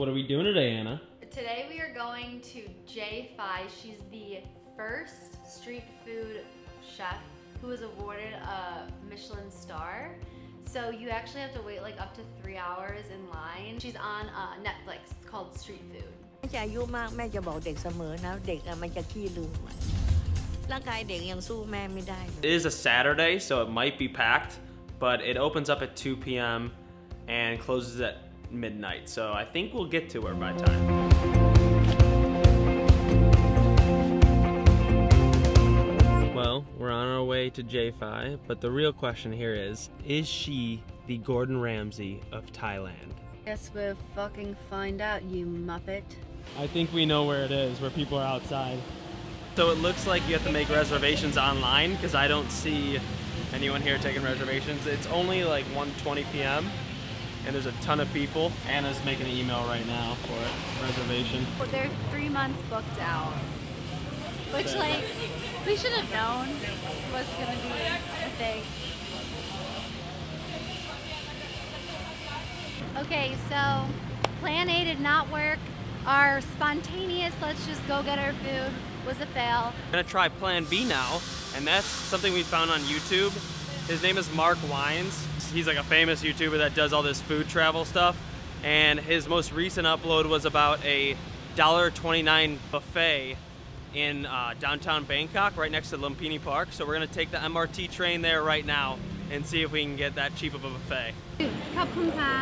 What are we doing today, Anna? Today we are going to J5. She's the first street food chef who was awarded a Michelin star. So you actually have to wait like up to 3 hours in line. She's on Netflix. It's called Street Food. อายุมากแม่จะบอกเด็กเสมอนะเด็กมันจะขี้ลืมร่างกายเด็กยังสู้แม่ไม่ได้ It is a Saturday, so it might be packed, but it opens up at 2 p.m. and closes at midnight. So I think we'll get to her by time. Well, we're on our way to J5, but the real question here is she the Gordon Ramsay of Thailand? Guess we'll fucking find out, you muppet. I think we know where it is, where people are outside. So it looks like you have to make reservations online because I don't see anyone here taking reservations. It's only like 1:20 p.m. and there's a ton of people. Anna's making an email right now for a reservation. They're 3 months booked out, which like we should have known was gonna be a thing. Okay, so plan A did not work. Our spontaneous let's just go get our food was a fail. I'm gonna try plan B now, and that's something we found on YouTube. His name is Mark Weins. He's like a famous YouTuber that does all this food travel stuff, and his most recent upload was about a $1.29 buffet in downtown Bangkok, right next to Lumphini Park. So we're gonna take the MRT train there right now and see if we can get that cheap of a buffet. ขอบคุณค่ะ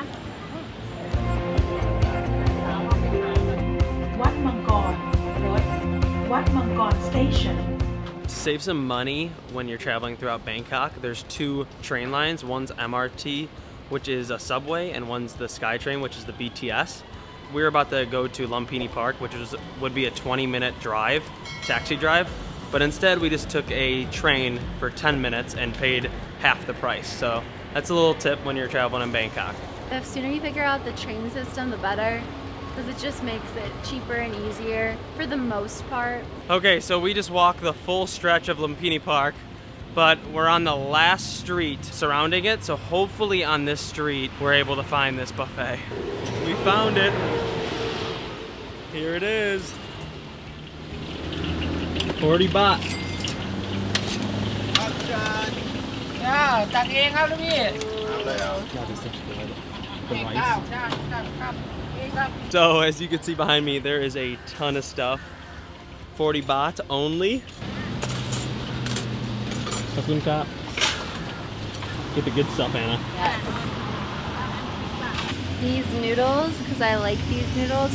วัดมังกรรถวัดมังกร Station. To save some money when you're traveling throughout Bangkok, there's 2 train lines. One's MRT, which is a subway, and one's the SkyTrain, which is the BTS. We're about to go to Lumphini Park, which would be a 20-minute drive, taxi drive, but instead we just took a train for 10 minutes and paid half the price. So that's a little tip when you're traveling in Bangkok. The sooner you figure out the train system, the better, because it just makes it cheaper and easier for the most part. Okay, so we just walked the full stretch of Lumphini Park, but we're on the last street surrounding it, so hopefully on this street we're able to find this buffet. We found it. Here it is. 40 baht. ตักเองครับลูกพี่ So as you can see behind me, there is a ton of stuff. 40 baht only. Get the good stuff, Anna. Yes. These noodles, because I like these noodles.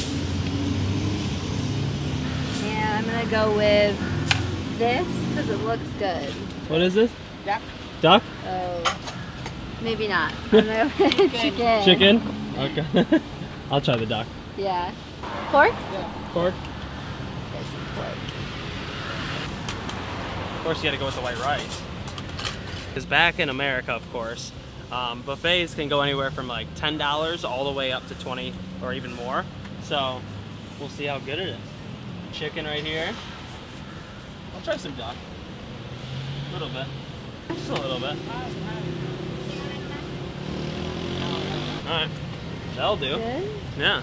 And I'm gonna go with this because it looks good. What is this? Duck. Duck? Oh, maybe not. I'm gonna go with chicken. Chicken? Okay. I'll try the duck. Yeah. Pork? Pork? There's some pork. Of course, you gotta go with the white rice. Because back in America, of course, buffets can go anywhere from like $10 all the way up to 20 or even more. So we'll see how good it is. Chicken right here. I'll try some duck. A little bit. Just a little bit. Alright. That'll do. Good? Yeah.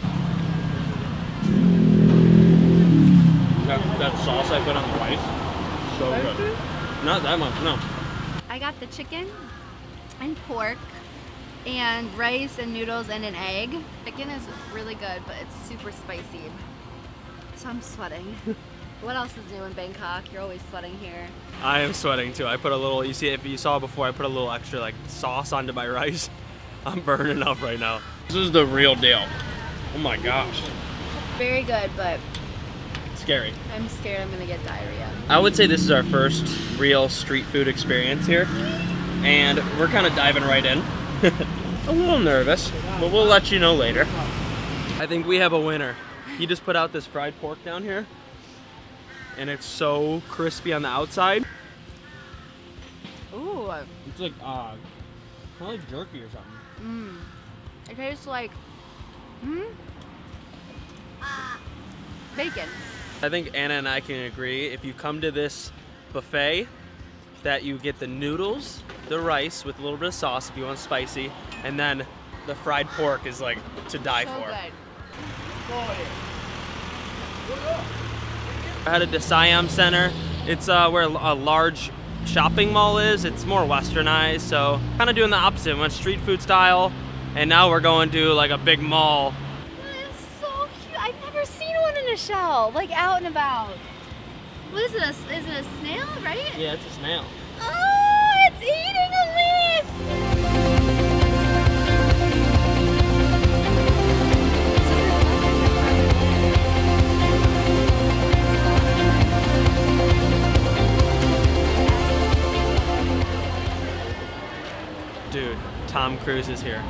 That sauce I put on the rice, so good. Not that much, no. I got the chicken and pork and rice and noodles and an egg. Chicken is really good, but it's super spicy. So I'm sweating. What else is new in Bangkok? You're always sweating here. I am sweating too. I put a little, you see, if you saw before, I put a little extra like sauce onto my rice. I'm burning up right now. This is the real deal. Oh my gosh. Very good, but Scary. I'm scared I'm gonna get diarrhea. I would say this is our first real street food experience here. And we're kind of diving right in. A little nervous, but we'll let you know later. I think we have a winner. He just put out this fried pork down here. And it's so crispy on the outside. Ooh. It's like, kind of like jerky or something. Mmm. It tastes like, bacon. I think Anna and I can agree, if you come to this buffet, that you get the noodles, the rice with a little bit of sauce if you want spicy, and then The fried pork is like to die So for. good. I headed to Siam Center. It's where a large shopping mall is. It's more westernized, so kind of doing the opposite. We went street food style, and now we're going to like a big mall. That is so cute. I've never seen one in a shell, like out and about. What is it? Is it a snail, right? Yeah, it's a snail. Oh, it's eating a leaf! Dude, Tom Cruise is here.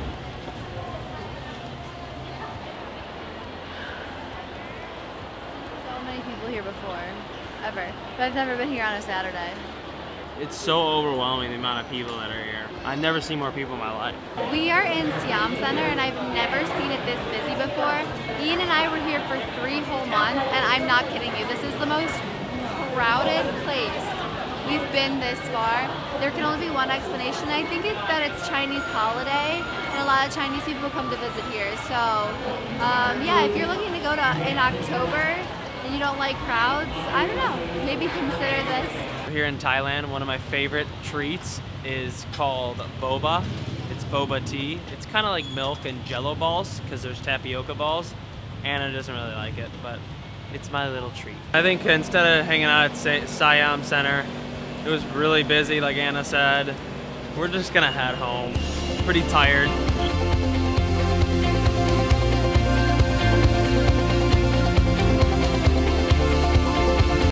So many people here before, ever. But I've never been here on a Saturday. It's so overwhelming, the amount of people that are here. I've never seen more people in my life. We are in Siam Center and I've never seen it this busy before. Ian and I were here for 3 whole months and I'm not kidding you. This is the most crowded place we've been this far. There can only be one explanation. I think that it's Chinese holiday and a lot of Chinese people come to visit here. So yeah, if you're looking to go in October and you don't like crowds, I don't know, maybe consider this. Here in Thailand, one of my favorite treats is called boba. It's boba tea. It's kind of like milk and jello balls because there's tapioca balls. Anna doesn't really like it, but it's my little treat. I think instead of hanging out at Siam Center, it was really busy, like Anna said. We're just gonna head home. Pretty tired.